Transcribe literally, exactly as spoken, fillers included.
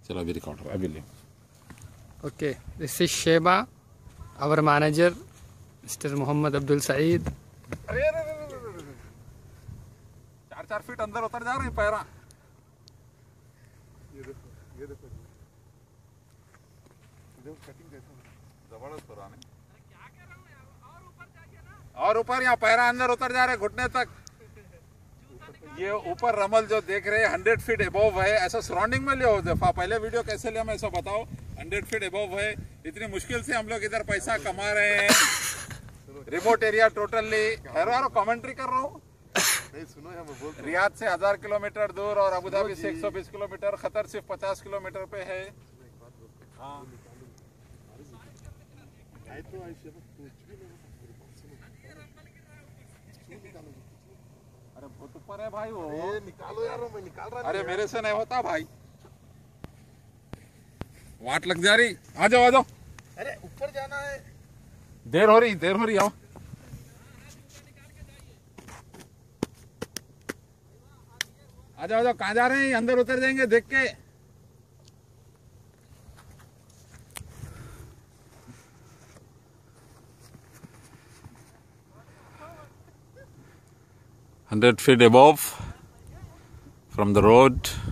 चलो अभी रिकॉर्ड हो अभी ले okay this is Sheba our manager mister Mohammed Abdul Saeed. अरे अरे चार चार फीट अंदर उतर जा रहे हैं पैरा। ये देखो ये देखो देखो कटिंग देखो जबरदस्त हो रहा है। क्या कर रहा हूं यार और ऊपर जाके ना और ऊपर यहाँ पैरा अंदर उतर जा रहे घुटने तक। ये ऊपर रमल जो देख रहे हैं हंड्रेड फीट एबव है। ऐसा सराउंडिंग में लियो दफा पहले वीडियो कैसे लिया मैं ऐसा बताओ। हंड्रेड फीट एबव है। इतनी मुश्किल से हम लोग इधर पैसा कमा रहे हैं। रिमोट एरिया टोटली हर कमेंट्री कर रहा हूँ। नहीं सुनो मैं बोल रियाद से हजार किलोमीटर दूर और अबू धाबी से एक सौ बीस किलोमीटर खतर सिर्फ पचास किलोमीटर पे है। हाँ अरे बहुत ऊपर है भाई वो। निकालो यार मैं निकाल रहा। अरे मेरे से नहीं होता भाई वाट लग जा रही। आ जाओ आ जाओ। अरे ऊपर जाना है। देर हो रही देर हो रही आओ। आ जाओ आ जाओ कहाँ जा रहे हैं अंदर उतर जाएंगे देख के। Hundred feet above from the road